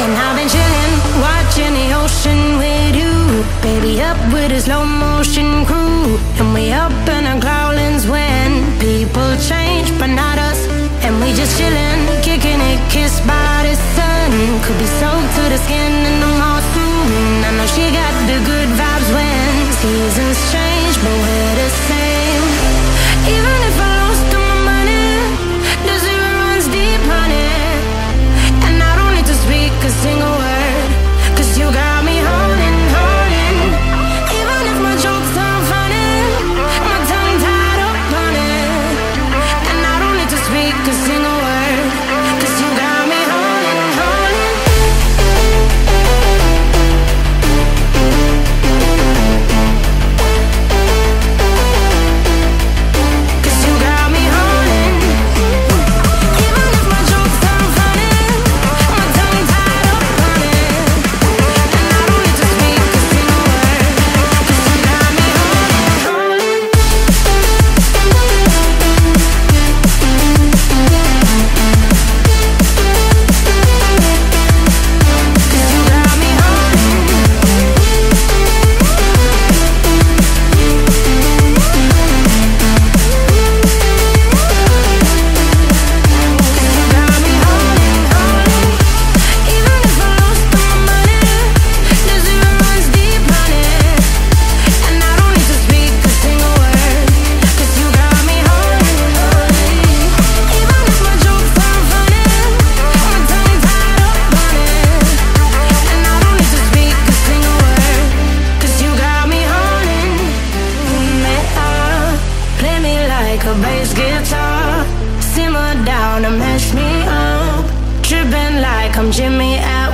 And I've been chillin', watching the ocean with you. Baby, up with a slow motion crew. And we up in our growlings when people change, but not us. And we just chillin', kicking it, kissed by the sun. Could be soaked to the skin in the mall soon. I know she got the good vibes when seasons change, but we're the same. Even if I lost all my money, the zero runs deep, honey. And I don't need to speak a single word, 'cause you got me holding, holding. Even if my jokes aren't funny, my tongue tied up on it. And I don't need to speak a single word, 'cause you got me holding, holding. 'Cause you got me holding. Even if my jokes aren't funny, my tongue tied up on it. And I don't need to speak a single word, 'cause you got me holding, holding. 'Cause you got me holding. Got me holding, holding. Even if I lost all my money, the zero runs deep, honey. And I don't need to speak a single word, 'cause you got me holding, holding. Even if my jokes aren't funny, my tongue tied up on it. And I don't need to speak a single word, 'cause you got me holding. Play me like a bass guitar, simmer down and mash me up, tripping like I'm Jimmy at